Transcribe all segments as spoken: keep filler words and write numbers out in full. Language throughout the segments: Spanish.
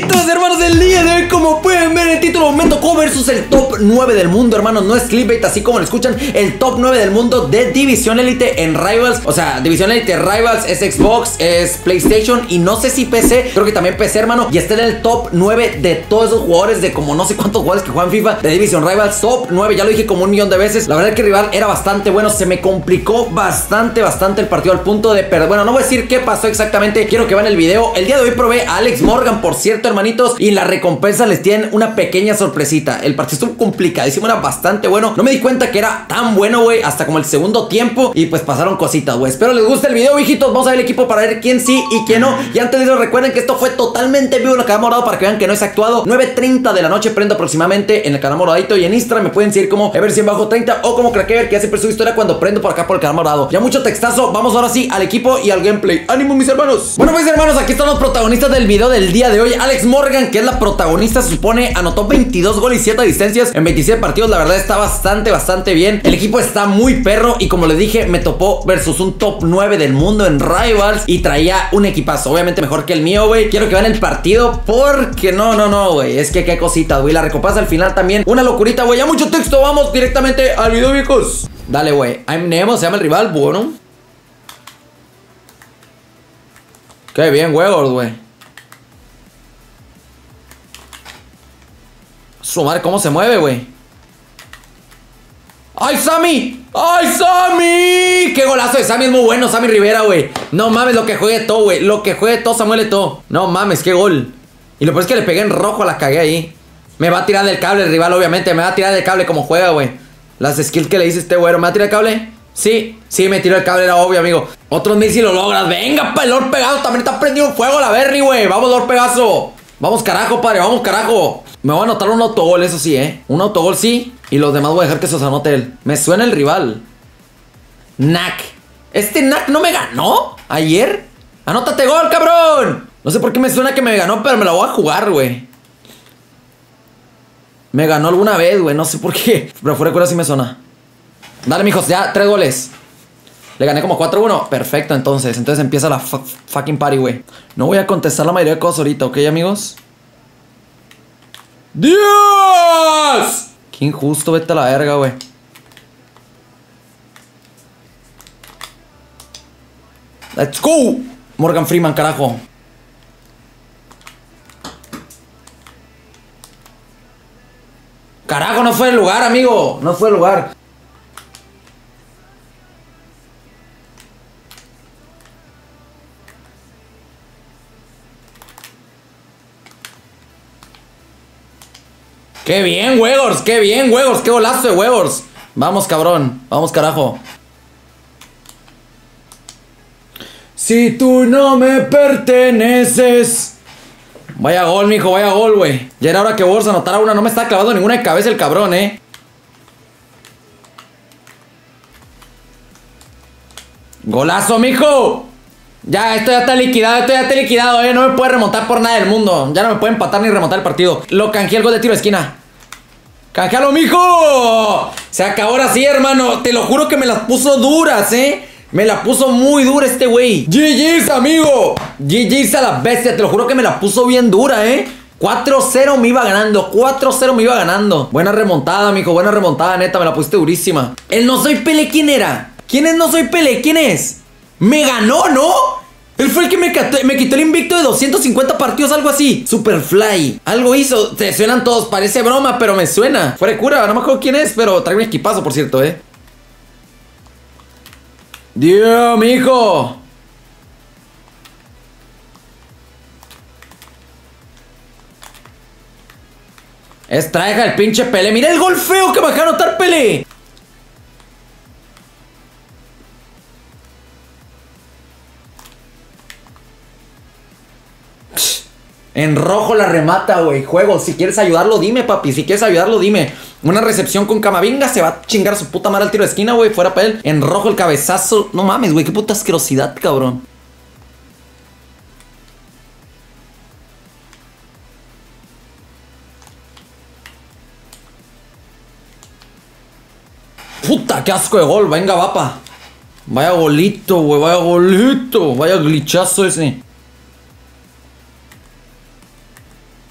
Amiguitos, hermanos, del día de hoy, como pueden ver, el título Momento Co versus el top nueve del mundo, hermanos. No es clickbait, así como lo escuchan. El top nueve del mundo de División Elite en Rivals. O sea, División Elite Rivals es Xbox, es PlayStation y no sé si P C. Creo que también P C, hermano. Y está en el top nueve de todos esos jugadores, de como no sé cuántos jugadores que juegan FIFA de División Rivals. Top nueve, ya lo dije como un millón de veces. La verdad es que el rival era bastante bueno. Se me complicó bastante, bastante el partido al punto de perder. Bueno, no voy a decir qué pasó exactamente. Quiero que vean el video. El día de hoy probé a Alex Morgan, por cierto, hermanitos, y la recompensa les tienen una pequeña sorpresita. El partido estuvo complicadísimo, era bastante bueno. No me di cuenta que era tan bueno, güey, hasta como el segundo tiempo. Y pues pasaron cositas, güey. Espero les guste el video, viejitos. Vamos a ver el equipo para ver quién sí y quién no. Y antes de eso, recuerden que esto fue totalmente en vivo en el canal morado, para que vean que no es actuado. nueve treinta de la noche prendo aproximadamente en el canal moradito. Y en Instagram me pueden seguir como ever cien bajo treinta o como Cracker, que ya siempre subo historia cuando prendo por acá por el canal morado. Ya mucho textazo. Vamos ahora sí al equipo y al gameplay. ¡Ánimo, mis hermanos! Bueno, pues, hermanos, aquí están los protagonistas del video del día de hoy. Alex Morgan, que es la protagonista, se supone, anotó veintidós goles y siete asistencias en veintisiete partidos. La verdad está bastante, bastante bien. El equipo está muy perro y, como les dije, me topó versus un top nueve del mundo en Rivals y traía un equipazo, obviamente mejor que el mío, güey. Quiero que vean el partido porque no, no, no, güey. Es que qué cositas, güey. La recompensa al final también, una locurita, güey. Ya mucho texto, vamos directamente al video, viejos. Dale, güey. I'm Nemo, se llama el rival, bueno. Qué bien, huevos, güey. Su madre, ¿cómo se mueve, güey? ¡Ay, Sammy! ¡Ay, Sammy! ¡Qué golazo de Sammy! Es muy bueno, Sammy Rivera, güey. No mames, lo que juegue todo, güey. Lo que juegue todo, Samuel Eto'o. No mames, qué gol. Y lo peor es que le pegué en rojo, la cagué ahí. Me va a tirar del cable el rival, obviamente. Me va a tirar del cable como juega, güey. Las skills que le hice este güero. ¿Me va a tirar el cable? Sí, sí, me tiró el cable, era obvio, amigo. Otros mil si lo logras. Venga, pa, el Lord Pegaso. También está prendido en fuego la Berry, güey. Vamos, Lord Pegaso. Vamos, carajo, padre. Vamos, carajo. Me voy a anotar un autogol, eso sí, ¿eh? Un autogol sí. Y los demás voy a dejar que se los anote él. Me suena el rival. Nak. ¿Este Nak no me ganó ayer? ¡Anótate gol, cabrón! No sé por qué me suena que me ganó, pero me la voy a jugar, güey. Me ganó alguna vez, güey. No sé por qué. Pero fuera de cura sí me suena. Dale, mijos, ya, tres goles. Le gané como cuatro uno. Perfecto, entonces. Entonces empieza la fucking party, güey. No voy a contestar la mayoría de cosas ahorita, ¿ok, amigos? ¡Dios! Qué injusto, vete a la verga, güey. ¡Let's go! Morgan Freeman, carajo. Carajo, no fue el lugar, amigo. No fue el lugar. ¡Qué bien, huevos! ¡Qué bien, huevos! ¡Qué golazo de huevos! Vamos, cabrón. Vamos, carajo. Si tú no me perteneces. Vaya gol, mijo, vaya gol, güey. Ya era hora que Borsa anotara una. No me está clavando ninguna de cabeza el cabrón, eh. ¡Golazo, mijo! Ya, esto ya está liquidado, esto ya está liquidado, eh. No me puede remontar por nada del mundo. Ya no me puede empatar ni remontar el partido. Lo canjeé el gol de tiro de esquina. ¡Canjealo, mijo! Se acabó ahora sí, hermano. Te lo juro que me las puso duras, eh. Me la puso muy dura este güey. G G's, amigo. G G's a la bestia. Te lo juro que me la puso bien dura, eh. cuatro cero me iba ganando. cuatro cero me iba ganando. Buena remontada, mijo. Buena remontada, neta. Me la pusiste durísima. El No Soy Pele, ¿quién era? ¿Quién es No Soy Pele? ¿Quién es? Me ganó, ¿no? Él fue el que me, me quitó el invicto de doscientos cincuenta partidos, algo así. Superfly. Algo hizo. Te suenan todos. Parece broma, pero me suena. Fuera de cura. No me acuerdo quién es, pero trae un equipazo, por cierto, eh. Dios, mijo. Extraeja el pinche Pele. Mira el gol feo que me acaba de anotar Pele. En rojo la remata, güey. Juego, si quieres ayudarlo, dime, papi. Si quieres ayudarlo, dime. Una recepción con Camavinga. Se va a chingar su puta madre al tiro de esquina, güey. Fuera para él. En rojo el cabezazo. No mames, güey. Qué puta asquerosidad, cabrón. Puta, qué asco de gol. Venga, vapa. Vaya golito, güey. Vaya golito. Vaya glitchazo ese.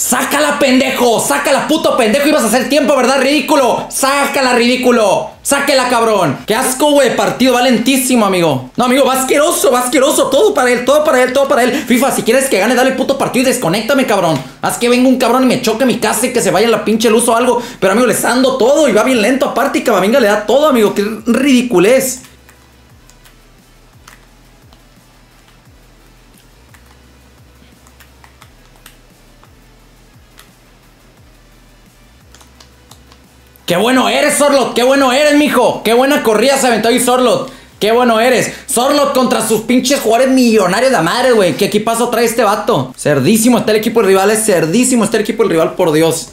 ¡Sácala, pendejo! ¡Sácala, puto pendejo! Ibas a hacer tiempo, ¿verdad? ¡Ridículo! ¡Sácala, ridículo! ¡Sáquela, cabrón! ¡Qué asco, güey! Partido va lentísimo, amigo. No, amigo, va asqueroso, va asqueroso. Todo para él, todo para él, todo para él. FIFA, si quieres que gane, dale el puto partido y desconéctame, cabrón. Haz que venga un cabrón y me choque mi casa y que se vaya la pinche luz o algo. Pero, amigo, le está dando todo y va bien lento aparte. Y Camavinga le da todo, amigo. ¡Qué ridiculez! ¡Qué bueno eres, Sorloth! ¡Qué bueno eres, mijo! ¡Qué buena corrida se aventó ahí, Sorloth! ¡Qué bueno eres! Sorloth contra sus pinches jugadores millonarios de madre, güey. ¿Qué equipazo trae este vato? Cerdísimo está el equipo del rival, es cerdísimo está el equipo del rival, por Dios.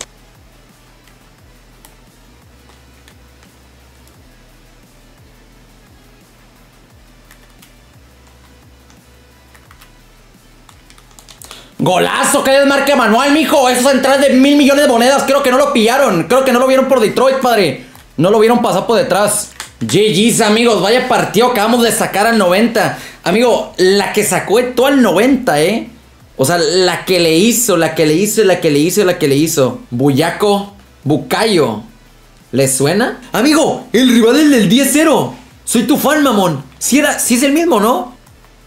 ¡Golazo! ¡Que desmarque manual, mijo! Esos entradas de mil millones de monedas. Creo que no lo pillaron. Creo que no lo vieron por Detroit, padre. No lo vieron pasar por detrás. G G's, amigos. Vaya partido acabamos de sacar al noventa. Amigo, la que sacó Eto'o al noventa, ¿eh? O sea, la que le hizo, la que le hizo, la que le hizo, la que le hizo. Buyaco, Bucayo. ¿Le suena? Amigo, el rival es del diez cero. Soy tu fan, mamón. Si era, si es el mismo, ¿no?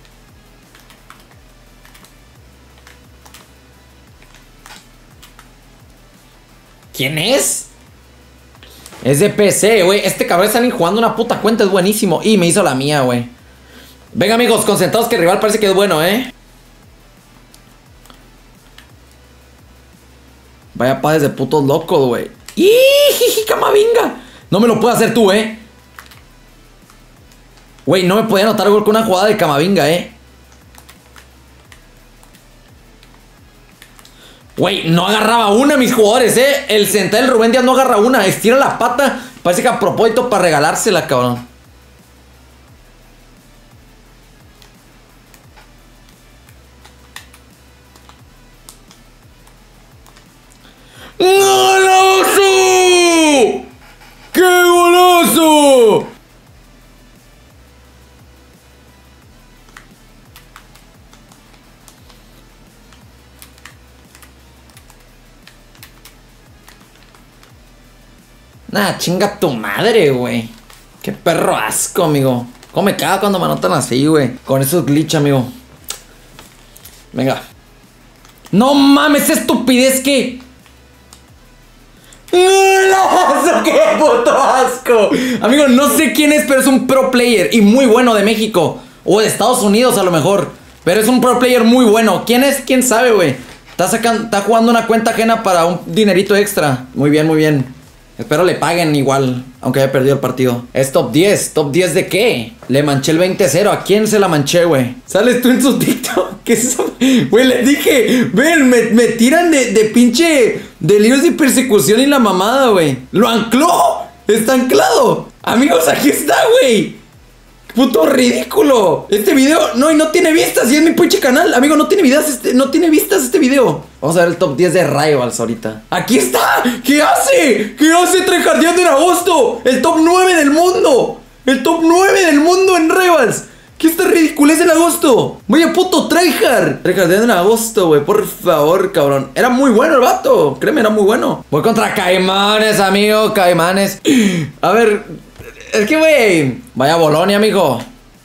¿Quién es? Es de P C, güey. Este cabrón está ni jugando una puta cuenta. Es buenísimo. Y me hizo la mía, güey. Venga, amigos, concentrados que el rival parece que es bueno, ¿eh? Vaya padres de putos locos, güey. ¡Ih, Camavinga! No me lo puede hacer tú, ¿eh? Güey, no me podía anotar gol con una jugada de Camavinga, ¿eh? Güey, no agarraba una mis jugadores, eh. El central Rubén Díaz no agarra una. Estira la pata. Parece que a propósito para regalársela, cabrón. ¡Golazo! ¡Qué golazo! Nah, chinga tu madre, güey. Qué perro asco, amigo. ¿Cómo me caga cuando me anotan así, güey? Con esos glitch, amigo. Venga. No mames, estupidez que... ¡No! ¡Qué puto asco! Amigo, no sé quién es, pero es un pro player. Y muy bueno de México. O de Estados Unidos, a lo mejor. Pero es un pro player muy bueno. ¿Quién es? ¿Quién sabe, güey? Está sacando, está jugando una cuenta ajena para un dinerito extra. Muy bien, muy bien. Espero le paguen igual, aunque haya perdido el partido. Es top diez. ¿Top diez de qué? Le manché el veinte cero. ¿A quién se la manché, güey? ¿Sales tú en su TikTok? ¿Qué es eso? Güey, les dije. Ven, me, me tiran de, de pinche delirios y persecución y la mamada, güey. ¡Lo ancló! ¡Está anclado! Amigos, aquí está, güey. ¡Puto ridículo! Este video, no, y no tiene vistas. Y es mi pinche canal. Amigo, no tiene vistas este, no tiene vistas este video. Vamos a ver el top diez de Rivals ahorita. ¡Aquí está! ¿Qué hace? ¿Qué hace Tryhardeando en agosto? El top nueve del mundo. El top nueve del mundo en Rivals. ¿Qué esta ridiculez en agosto? Vaya puto tryhard. Tryhardeando en agosto, güey. Por favor, cabrón. Era muy bueno el vato. Créeme, era muy bueno. Voy contra Caimanes, amigo. Caimanes. A ver... Es que, güey, vaya Bolonia, amigo.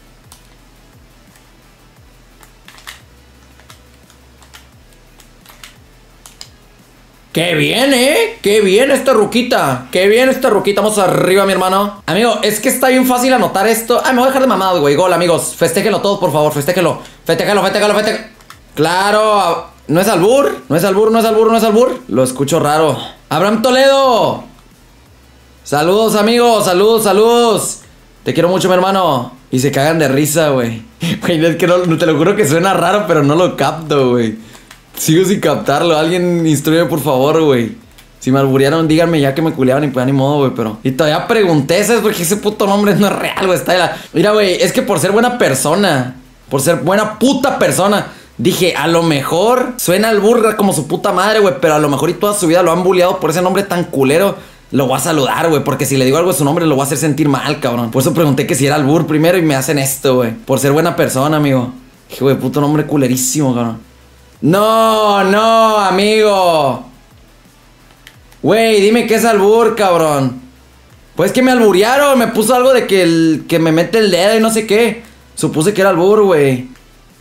¡Qué bien, eh! ¡Qué bien esta ruquita! ¡Qué bien esta ruquita! Vamos arriba, mi hermano. Amigo, es que está bien fácil anotar esto. Ah, me voy a dejar de mamado, güey. Gol, amigos. Festéjenlo todos, por favor. Festéjenlo. Festéjenlo, festéjenlo, festéjenlo. Claro. ¿No es albur? ¿No es albur? ¿No es albur? ¿No es albur? Lo escucho raro. Abraham Toledo. Saludos, amigos, saludos, saludos. Te quiero mucho, mi hermano. Y se cagan de risa, güey. Güey, es que no, te lo juro que suena raro, pero no lo capto, güey. Sigo sin captarlo. Alguien instruye, por favor, güey. Si me alburearon, díganme ya que me culeaban y pues ni modo, güey, pero... Y todavía pregunté, ¿sabes? Porque ese puto nombre no es real, güey. Está de la... Mira, güey, es que por ser buena persona, por ser buena puta persona, dije, a lo mejor suena al burra como su puta madre, güey. Pero a lo mejor y toda su vida lo han bulleado por ese nombre tan culero. Lo voy a saludar, güey, porque si le digo algo de su nombre lo voy a hacer sentir mal, cabrón. Por eso pregunté que si era albur primero y me hacen esto, güey. Por ser buena persona, amigo. Dije, güey, puto nombre culerísimo, cabrón. No, no, amigo. Güey, dime que es albur, cabrón. Pues que me alburearon, me puso algo de que, el, que me mete el dedo y no sé qué. Supuse que era albur, güey.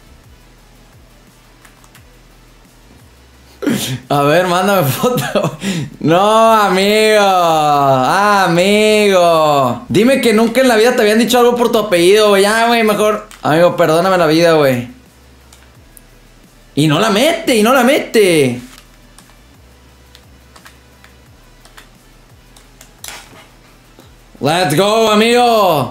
A ver, mándame foto. No, amigo. Ah, amigo. Dime que nunca en la vida te habían dicho algo por tu apellido, güey. Ya, güey, mejor. Amigo, perdóname la vida, güey. Y no la mete, y no la mete. Let's go, amigo.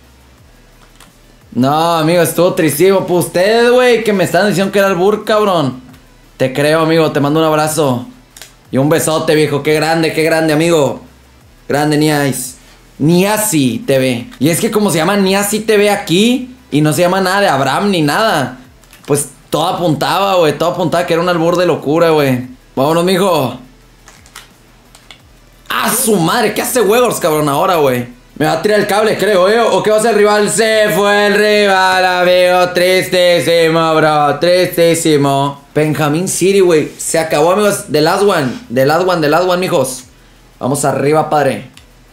No, amigo, estuvo tristísimo. Pues ustedes, güey, que me están diciendo que era albur, cabrón. Te creo, amigo, te mando un abrazo. Y un besote, viejo. Qué grande, qué grande, amigo. Grande, Niais. Niasi T V. Y es que como se llama Niasi T V aquí, y no se llama nada de Abraham ni nada, pues todo apuntaba, güey. Todo apuntaba que era un albur de locura, güey. Vámonos, mijo. ¡Ah, su madre! ¿Qué hace huevos, cabrón, ahora, güey? Me va a tirar el cable, creo, ¿eh? ¿O qué va a hacer el rival? Se fue el rival, amigo. Tristísimo, bro. Tristísimo. Benjamin City, güey. Se acabó, amigos. The last one. The last one, the last one, mijos. Vamos arriba, padre.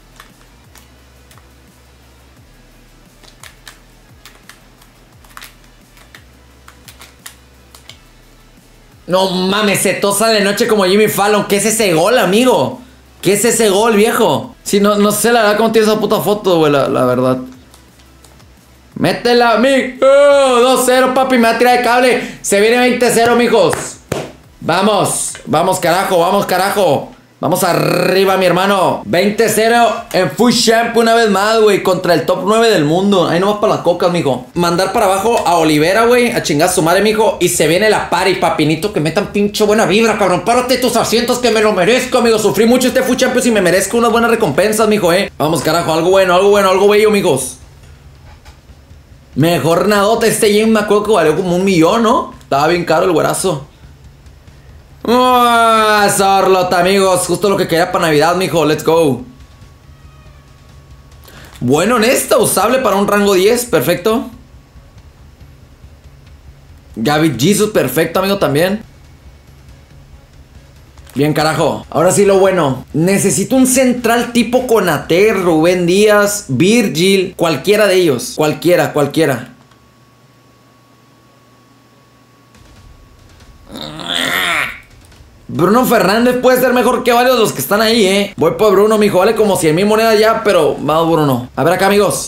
No mames, se tosa de noche como Jimmy Fallon. ¿Qué es ese gol, amigo? ¿Qué es ese gol, viejo? Sí, no, no sé la verdad cómo tiene esa puta foto, güey, la, la verdad. Métela, mi. Oh, dos cero, papi, me va a tirar el cable. Se viene veinte cero, mijos. Vamos, vamos, carajo, vamos, carajo. Vamos arriba, mi hermano. veinte cero en Full Champ una vez más, güey. Contra el top nueve del mundo. Ahí nomás para las cocas, mijo. Mandar para abajo a Olivera, güey. A chingar a su madre, mijo. Y se viene la party, papinito. Que metan pinche buena vibra, cabrón. Párate tus asientos que me lo merezco, amigo. Sufrí mucho este Full Champions y me merezco unas buenas recompensas, mijo, eh. Vamos, carajo. Algo bueno, algo bueno, algo bello, mijos. Mejor nadota. Este Jim me acuerdo que valió como un millón, ¿no? Estaba bien caro el güerazo. ¡Oh, Sorlota, amigos! Justo lo que quería para Navidad, mijo. Let's go. Bueno, honesta, usable para un rango diez. Perfecto. Gaby Jesus, perfecto, amigo, también. Bien, carajo. Ahora sí lo bueno. Necesito un central tipo Konate, Rubén Díaz, Virgil. Cualquiera de ellos. Cualquiera, cualquiera. Bruno Fernández puede ser mejor que varios de los que están ahí, eh. Voy por Bruno, mijo. Vale como cien mil monedas ya, pero vamos, Bruno. A ver acá, amigos.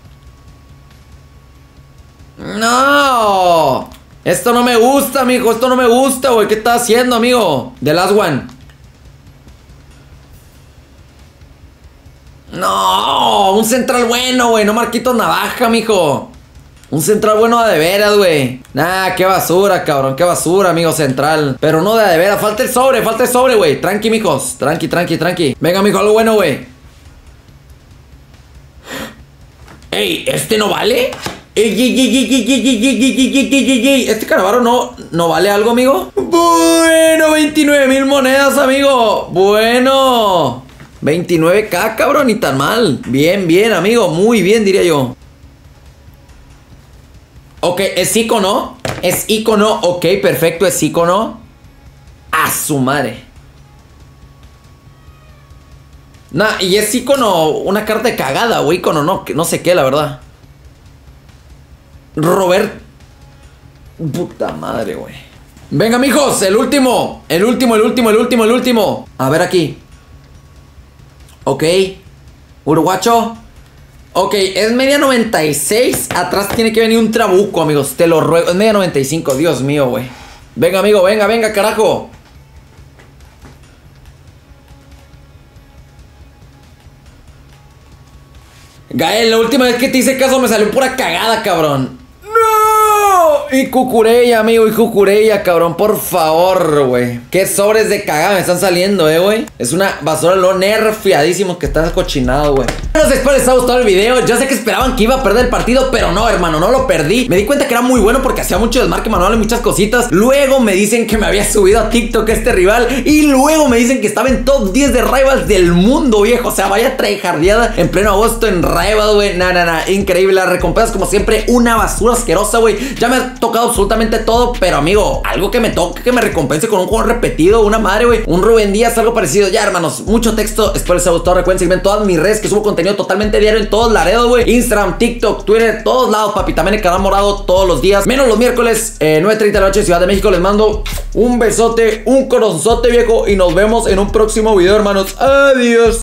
No. Esto no me gusta, mijo. Esto no me gusta, güey. ¿Qué estás haciendo, amigo? The last one. No. Un central bueno, güey. No Marquitos Navaja, mijo. Un central bueno de veras, güey. Nah, qué basura, cabrón. Qué basura, amigo central. Pero no de veras. Falta el sobre, falta el sobre, güey. Tranqui, mijos. Tranqui, tranqui, tranqui. Venga, mijo, algo bueno, güey. Ey, ¿este no vale? Ey, ey, ey, ey, ey, ey, ey, ey, ey, ey, ey. ¿Este Canavaro no, no vale algo, amigo? Bueno, veintinueve mil monedas, amigo. Bueno. veintinueve K, cabrón. Ni tan mal. Bien, bien, amigo. Muy bien, diría yo. Ok, es icono. Es icono. Ok, perfecto, es icono. A su madre. Nah, y es icono. Una carta de cagada o icono, no, no sé qué, la verdad. Robert. Puta madre, güey. Venga, mijos, el último. El último, el último, el último, el último. A ver aquí. Ok. Uruguacho. Ok, es media noventa y seis. Atrás tiene que venir un trabuco, amigos. Te lo ruego. Es media noventa y cinco. Dios mío, güey. Venga, amigo. Venga, venga, carajo. Gael, la última vez que te hice caso me salió pura cagada, cabrón. ¡No! Y Cucurella, amigo. Y Cucurella, cabrón. Por favor, güey. Qué sobres de cagada me están saliendo, eh, güey. Es una basura lo nerfiadísimo que está cochinado, güey. No sé, espero les haya gustado el video. Yo sé que esperaban que iba a perder el partido, pero no, hermano, no lo perdí. Me di cuenta que era muy bueno porque hacía mucho desmarque manual y muchas cositas. Luego me dicen que me había subido a TikTok este rival. Y luego me dicen que estaba en top diez de Rivals del mundo, viejo. O sea, vaya tryhardeada en pleno agosto en Rivals, güey. Nah, nah, nah, increíble. Las recompensas, como siempre, una basura asquerosa, güey. Ya me ha tocado absolutamente todo, pero amigo, algo que me toque, que me recompense con un juego repetido, una madre, güey. Un Rubén Díaz, algo parecido. Ya, hermanos, mucho texto. Espero les haya gustado. Recuerden seguirme en todas mis redes, que subo contenido totalmente diario en todos Laredo, güey. Instagram, TikTok, Twitter, todos lados, papi. También el canal morado todos los días, menos los miércoles, eh, nueve treinta de la noche, Ciudad de México. Les mando un besote, un corazonzote, viejo. Y nos vemos en un próximo video, hermanos. Adiós.